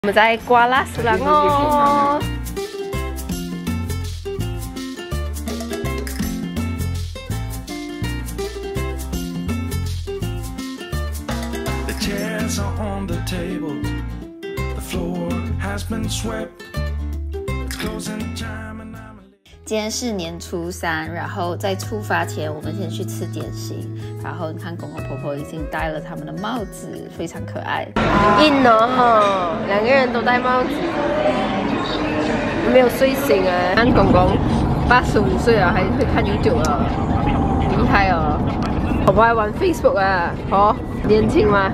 我们在瓜拉斯兰哦。今天是年初3，然后在出发前，我们先去吃点心。然后你看，公公婆婆已经戴了他们的帽子，非常可爱。硬哦，2个人都戴帽子，没有睡醒啊！看公公85岁了，还会看YouTube了，厉害哦！婆婆还玩 Facebook 啊，哦，年轻吗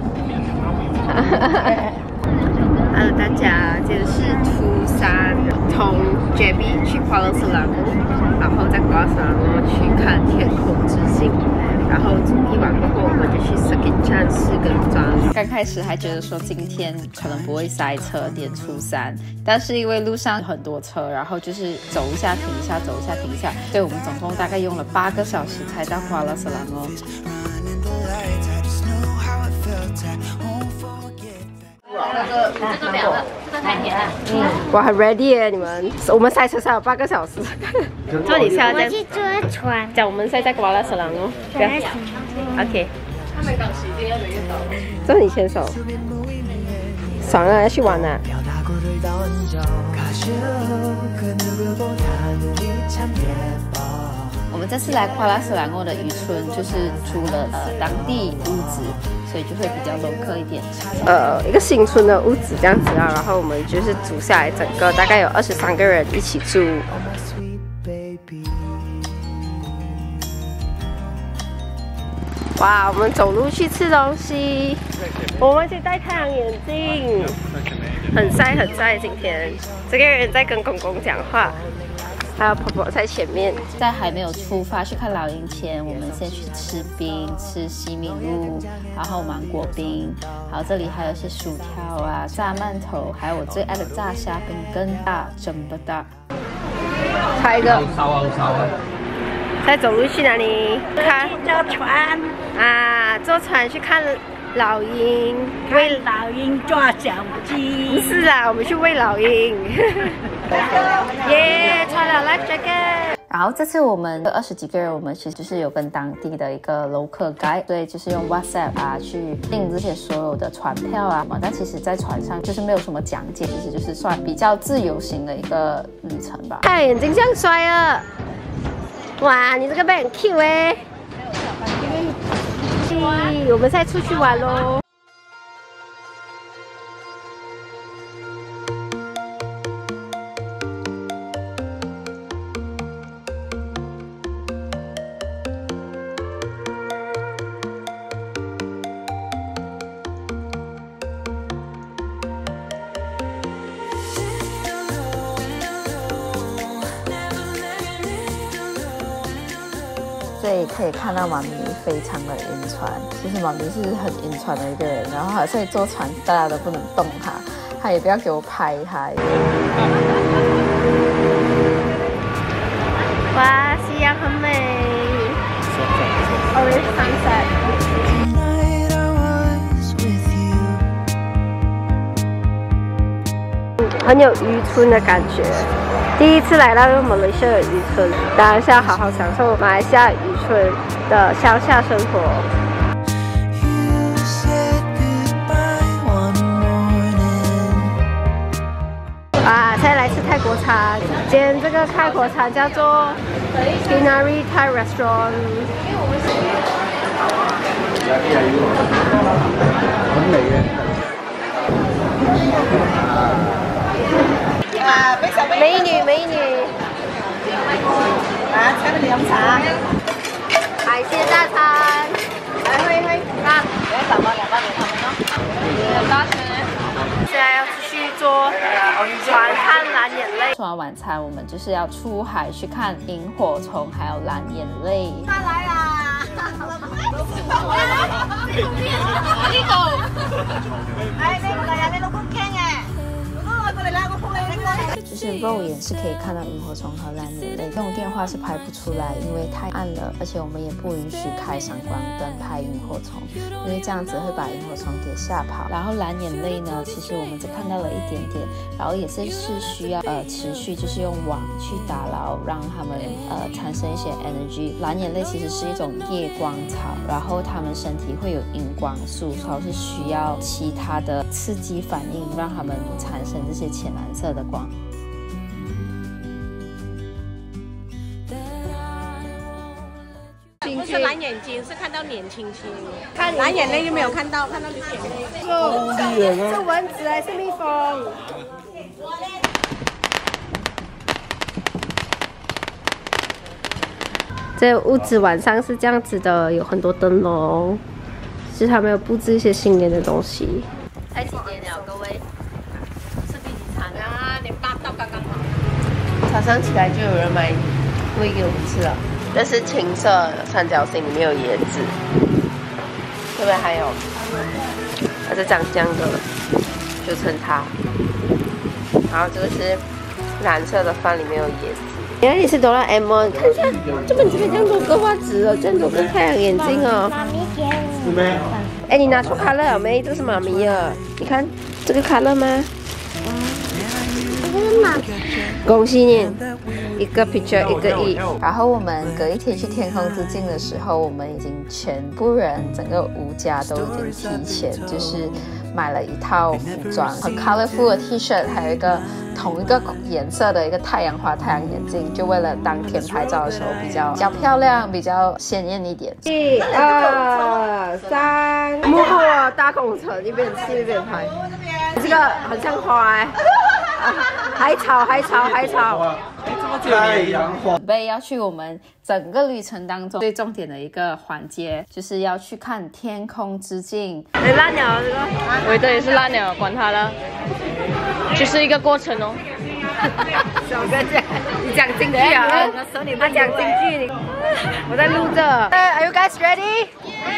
？Hello 大家，今天是初3，从 JB 去瓜拉斯兰，然后在瓜拉斯兰去看天空之镜，然后住一晚过后，我们就去 Sakit Chan 4个庄。刚开始还觉得说今天可能不会塞车，年初3，但是因为路上很多车，然后就是走一下停一下，走一下停一下，所以我们总共大概用了8个小时才到瓜拉斯兰哦。这个凉了，这个太甜了。我很 ready 耶，你们。我们塞车塞了8个小时。坐你下， 我去坐船。 讲我们现在在瓜拉斯兰哦。不要讲。OK。他们讲时间要等一等。坐你牵手。爽啊，要去玩啊。我们这次来瓜拉斯兰的渔村，就是租了当地屋子，所以就会比较local一点。一个新村的屋子这样子啊，然后我们就是租下来，整个大概有23个人一起住。哇，我们走路去吃东西，我忘记戴太阳眼镜，很晒很晒。今天这个人在跟公公讲话。还有婆婆在前面。在还没有出发去看老鹰前，我们先去吃冰，吃西米露，然后芒果冰，还有这里还有一些薯条啊、炸馒头，还有我最爱的炸虾饼跟大蒸不大。猜一个。再走路去哪里？看坐船啊，坐船去看老鹰， 喂老鹰抓小鸡。 不是啦，我们去喂老鹰。耶，穿了 life jacket。然后这次我们20几个人，我们其实就是有跟当地的一个 local guide， 所以就是用 WhatsApp 啊去订这些所有的船票啊。但其实，在船上就是没有什么讲解，其实就是算比较自由行的一个旅程吧。太阳眼睛这样摔啊！哇，你这个背很 Q 哎。我们现在出去玩喽。所以可以看到妈咪非常的晕船，其实妈咪是很晕船的一个人，然后所以坐船大家都不能动她，她也不要给我拍她。哇，夕阳很美 ，Orange sunset。很有渔村的感觉。第一次来到马来西亚的渔村，当然是要好好享受马来西亚渔村的乡下生活。现在来吃泰国餐，今天这个泰国餐叫做 Kinari Thai Restaurant。很美耶。美女，美女。請你哋飲茶。海鮮大餐。去。啊，200蚊咯。現在要繼續坐船看藍眼淚。吃完晚餐，我们就是要出海去看萤火蟲，还有藍眼淚。他來啦！呢度。哎，你唔嚟啊？你老公驚嘅。過嚟啦，我抱你。 就是肉眼是可以看到萤火虫和蓝眼泪，用电话是拍不出来，因为太暗了，而且我们也不允许开闪光灯拍萤火虫，因为这样子会把萤火虫给吓跑。然后蓝眼泪呢，其实我们只看到了一点点，然后也是需要持续就是用网去打捞，让他们产生一些 energy。蓝眼泪其实是一种夜光草，然后它们身体会有荧光素，然后是需要其他的刺激反应，让它们产生这些浅蓝色的光。 是蓝眼睛，是看到脸青青；蓝眼泪又没有看到眼泪。 是蚊子还是蜜蜂？这个屋子晚上是这样子的，有很多灯笼，是他们有布置一些新年的东西。才几点了，各位？吃第几餐啊？你8到刚刚好。早上起来就有人买喂给我们吃了。这是青色三角形，里面有椰子，这边还有，它是长这样的，就称它。然后这个是蓝色的饭，里面有椰子。原来你是哆啦 A 梦，看一下，这边这样多个袜子哦，这样多个太阳眼镜哦。 妈咪给我。 哎，你拿出卡乐了没？这是妈咪的，你看这个卡乐吗？恭喜你！一个 picture 1个亿。 然后我们隔一天去天空之镜的时候，我们已经全部人整个吴家都已经提前就是买了一套服装，很 colorful 的 T 恤，还有一个同一个颜色的一个太阳花太阳眼镜，就为了当天拍照的时候比较漂亮，比较鲜艳一点。 1、2、3，幕后大工程，一边吃一边拍。这个很像花哎。海草， 准备要去我们整个旅程当中最重点的一个环节，就是要去看天空之镜。 烂鸟这个， 我的也是烂鸟，管它了，就是一个过程哦。 小哥讲，你讲京剧啊？他讲京剧，我在录着。Are you guys ready?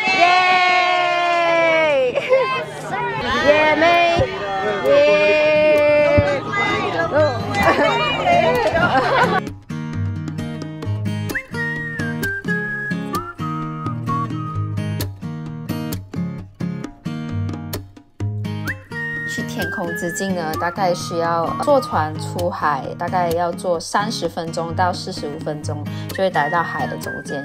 Yay! Yeah, mate! Yeah! 去天空之镜呢，大概需要坐船出海，大概要坐30分钟到45分钟，就会来到海的中间。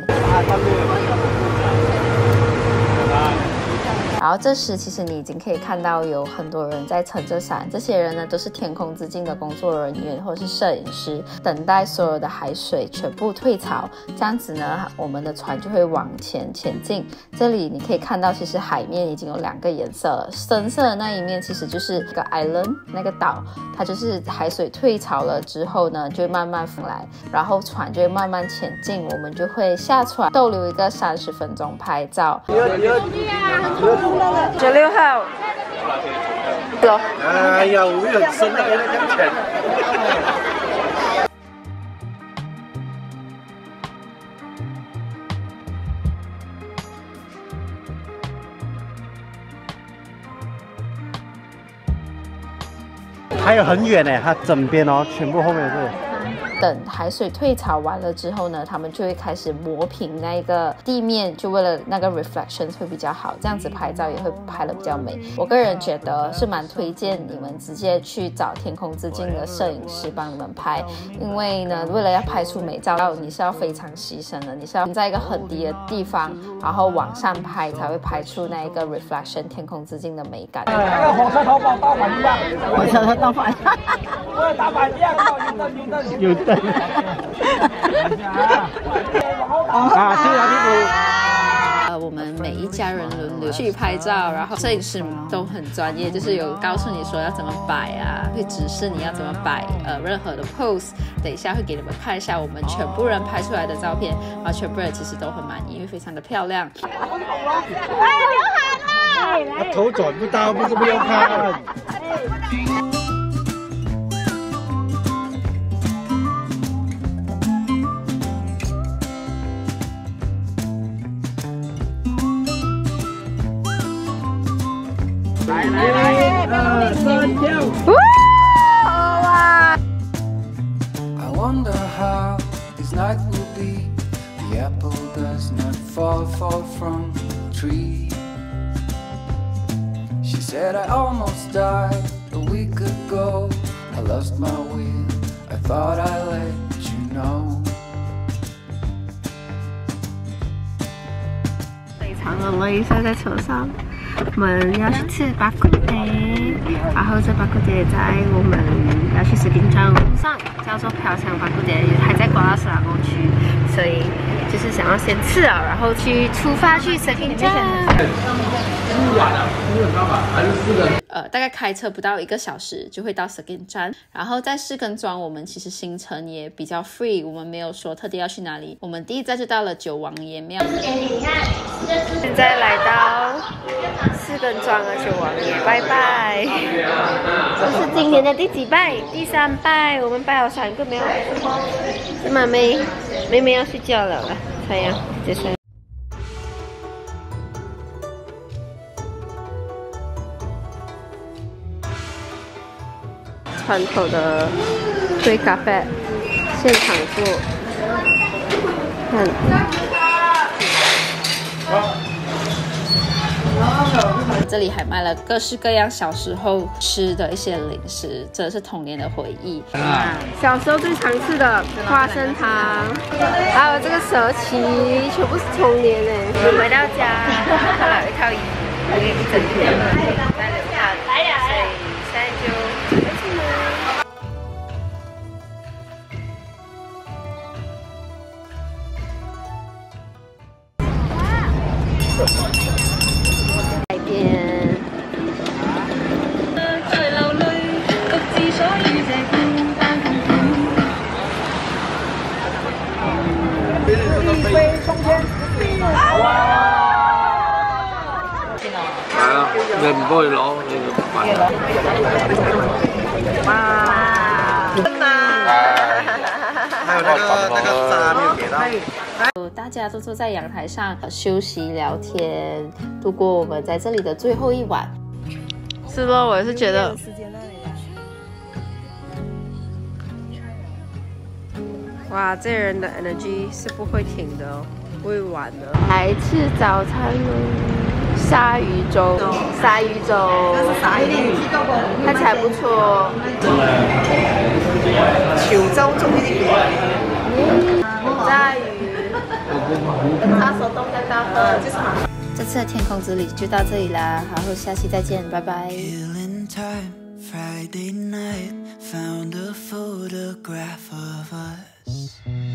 然后这时其实你已经可以看到有很多人在撑着伞，这些人呢都是天空之镜的工作人员或者是摄影师，等待所有的海水全部退潮，这样子呢我们的船就会往前进。这里你可以看到其实海面已经有2个颜色了，深色的那一面其实就是一个 island 那个岛，它就是海水退潮了之后呢就会慢慢风来，然后船就会慢慢前进，我们就会下船逗留一个30分钟拍照。 96号。 哎呀，我有深的给他讲钱。还有很远呢，它整边哦，全部后面是。 等海水退潮完了之后呢，他们就会开始磨平那个地面，就为了那个 reflection 会比较好，这样子拍照也会拍得比较美。我个人觉得是蛮推荐你们直接去找天空之镜的摄影师帮你们拍，因为呢，为了要拍出美照，你是要非常牺牲的，你是要在一个很低的地方，然后往上拍才会拍出那一个 reflection 天空之镜的美感。 那个火车头把大反一样， 火车头大反， 我大反一样，有灯。啊，谢谢屁我们每一家人轮流去拍照，然后摄影师都很专业，就是有告诉你说要怎么摆啊，会指示你要怎么摆，任何的 pose， 等一下会给你们看一下我们全部人拍出来的照片，然后全部人其实都很满意，因为非常的漂亮。 哎，刘海了！ 他头转不到，不是不要看。来，1、2、3，跳！ 哇！ lost my wheel. I thought I let you know. 非常的累，塞在车上。我们要去吃巴古德，然后这巴古德在我们要去石丁站的路上，叫做飘香巴古德，还在瓜拉斯拉沟区，所以就是想要先吃啊，然后出发去石丁站。大概开车不到1个小时就会到 Seguin 站，然后在士根庄我们其实行程也比较 free， 我们没有说特地要去哪里，我们第一站就到了九王爷庙。现在来到士根庄的九王爷拜拜，这是今年的第几拜？第3拜，我们拜了3个没有。是吗？妹妹要睡觉了，太阳接下来。传统的杯咖啡，现场做，看。这里还卖了各式各样小时候吃的一些零食，真的是童年的回忆。小时候最常吃的花生糖，还有这个蛇旗，全部是童年哎。我们回到家，看了一套衣服，一整天在流汗，所以现在就准备出门。海边。 係啊，你唔幫佢攞，你就買。 哇！真的。 還有那個渣沒有給到。 大家都坐在阳台上休息聊天，度过我们在这里的最后一晚。 是不？我是觉得。哇，这人的 energy 是不会停的哦，不会完的。来吃早餐喽，鲨鱼粥，鲨鱼粥，看起来不错。潮州粥鲨鱼，他手动在大喝，就是嘛。 这次的天空之旅就到这里啦，好，下期再见，拜拜。 Friday night, found a photograph of us.